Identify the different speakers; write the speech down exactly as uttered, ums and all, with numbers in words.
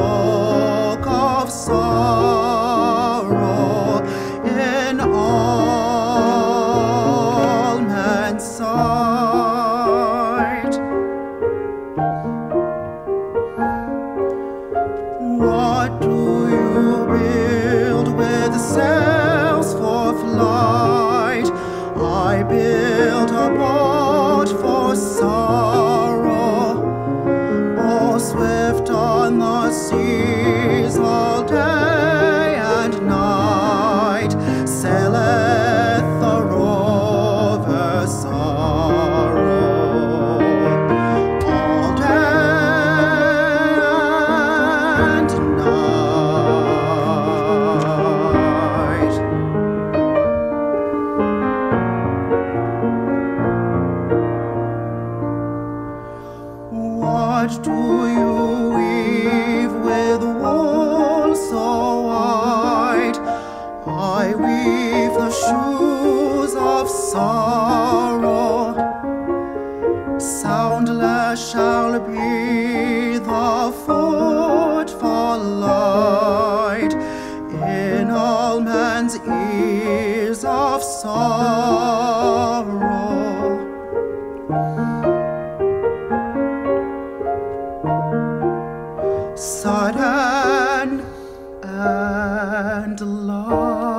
Speaker 1: cloak of sorrow in all men's sight. What do you build with sails for flight? I build a boat for sorrow, oh, swift on the seas all day and night, saileth the rover's sorrow. All day and night. What do you weave with wool so white? I weave the shoes of sorrow. Soundless shall be the footfall light in all men's ears of sorrow. Sudden and light.